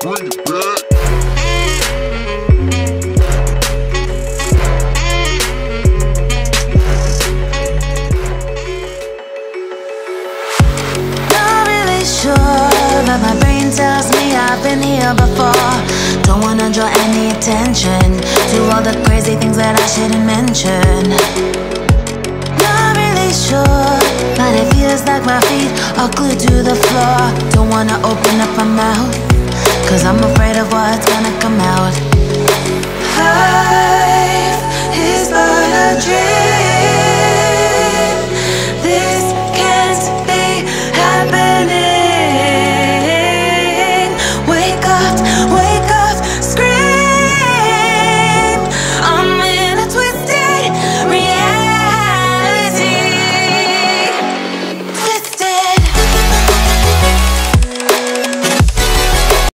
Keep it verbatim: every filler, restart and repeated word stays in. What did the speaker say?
bring it back. Not really sure, but my brain tells me I've been here before. Don't wanna draw any attention to all the crazy things that I shouldn't mention. Not really sure, but it feels like my feet are glued to the floor. Don't wanna open up my mouth, cause I'm afraid of what's gonna come out. Life is but a dream.